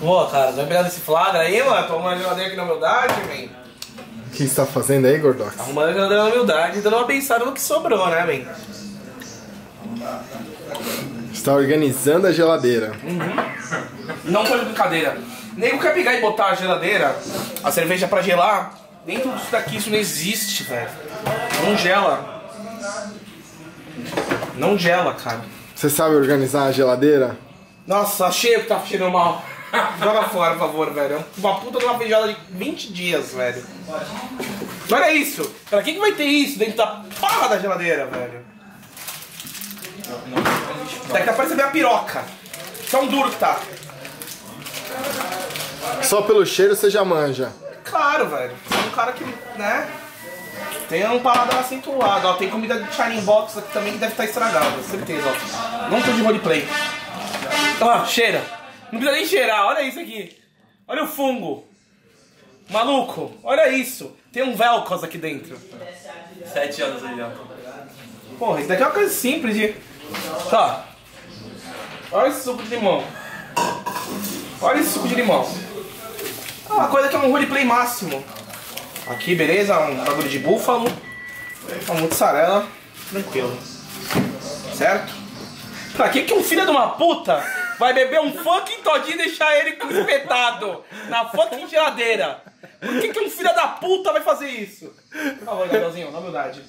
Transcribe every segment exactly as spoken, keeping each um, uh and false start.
Pô, cara, você vai pegar desse flagra aí, mano? Tô arrumando a geladeira aqui na humildade, velho. O que você tá fazendo aí, Gordox? Arrumando a geladeira na humildade e dando uma pensada no que sobrou, né, velho? Você tá organizando a geladeira. Uhum. Não tô de brincadeira. Nego quer pegar e botar a geladeira, a cerveja pra gelar. Dentro disso daqui isso não existe, velho. Não gela. Não gela, cara. Você sabe organizar a geladeira? Nossa, achei que tá cheirando mal. Joga fora, por favor, velho. Uma puta de uma feijoada de vinte dias, velho. Olha isso. Pra que que vai ter isso dentro da porra da geladeira, velho? Daqui a pouco você vê a piroca. Tão duro que tá. Só pelo cheiro você já manja. Claro, velho. Você é um cara que, né? Tem um paladar acentuado. Ó, tem comida de Shining Box aqui também que deve estar estragada, certeza, ó. Não tô de roleplay. Ó, cheira. Não precisa nem cheirar, olha isso aqui. Olha o fungo. Maluco, olha isso. Tem um velcros aqui dentro. Sete anos aí, ó. Porra, isso daqui é uma coisa simples de... Tá. Olha esse suco de limão. Olha esse suco de limão. É uma coisa que é um roleplay máximo. Aqui, beleza? Um bagulho de búfalo. Uma mussarela. Tranquilo. Certo? Pra que que um filho de uma puta vai beber um fucking todinho e deixar ele espetado na fucking geladeira? Por que que um filho da puta vai fazer isso? Por favor, Gabrielzinho, na humildade.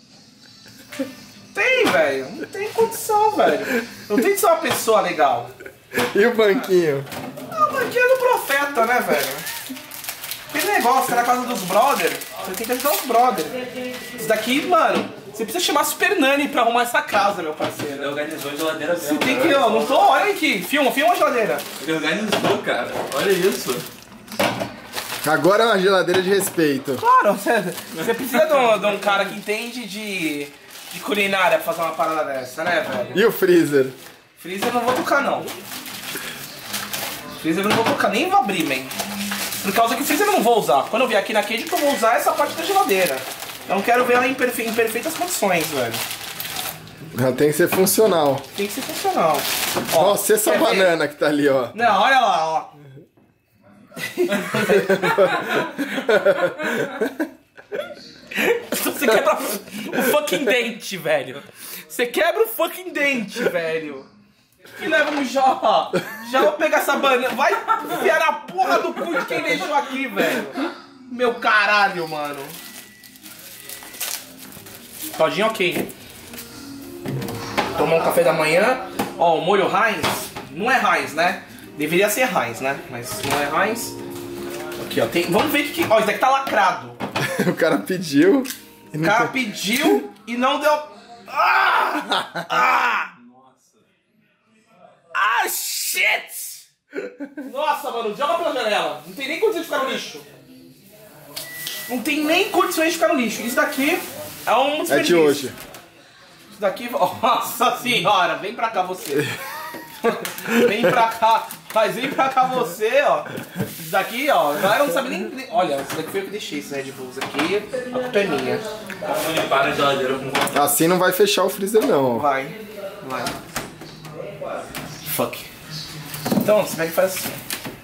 Tem, velho. Não tem condição, velho. Não tem de ser uma pessoa legal. E o banquinho? Ah, o banquinho é do profeta, né, velho? Aquele negócio, tá na casa dos brother. Você tem que ajudar os brother. Isso daqui, mano, você precisa chamar Super Nani pra arrumar essa casa, meu parceiro. Ele organizou a geladeira mesmo. Você tem que, ó, não tô, olha aqui. Filma, filma a geladeira. Ele organizou, cara. Olha isso. Agora é uma geladeira de respeito. Claro, você, você precisa de um, de um cara que entende de, de culinária pra fazer uma parada dessa, né, velho? E o freezer? Freezer eu não vou tocar, não. Freezer eu não vou tocar, nem vou abrir, man. Por causa que o freezer eu não vou usar. Quando eu vier aqui na Cade, que eu vou usar essa parte da geladeira. Eu não quero ver ela em, perfe em perfeitas condições, velho. Ela tem que ser funcional. Tem que ser funcional. Ó, Nossa, essa banana ver? Que tá ali, ó. Não, olha lá, ó. Você quebra o fucking dente, velho. Você quebra o fucking dente, velho. E leva um já. Já vou pegar essa banana. Vai enfiar na porra do cu de quem deixou aqui, velho. Meu caralho, mano. Todinho ok. Tomou um café da manhã. Ó, o molho Heinz. Não é Heinz, né? Deveria ser Heinz, né? Mas não é Heinz. Aqui, ó. Tem... Vamos ver o que... Ó, isso daqui tá lacrado. O cara pediu. O cara pediu e não deu... Ah! Ah! Ah, shit! Nossa, mano, joga pela janela. Não tem nem condição de ficar no lixo. Não tem nem condições de ficar no lixo. Isso daqui é um desperdício. É de hoje. Isso daqui... Nossa senhora, vem pra cá você. Vem pra cá. Mas vem pra cá você, ó. Isso daqui, ó, a galera não sabe nem... Olha, isso daqui foi eu que deixei, esse Red Bulls aqui. A culpa é minha. Limpar a geladeira com... Assim não vai fechar o freezer, não. Ó. Vai. Vai. Fuck. Então, você vai fazer assim.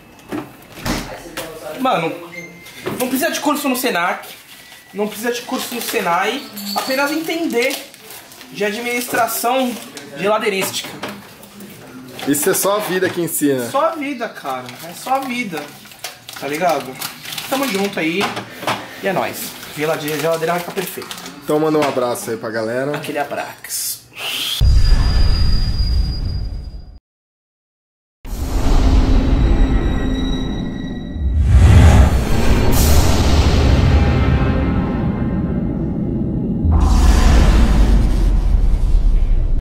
Mano, não precisa de curso no Senac. Não precisa de curso no Senai. Apenas entender de administração geladeirística. Isso é só a vida que ensina. Só a vida, cara. É só a vida. Tá ligado? Tamo junto aí. E é nóis. Geladeira vai ficar perfeito. Então manda um abraço aí pra galera. Aquele abraço.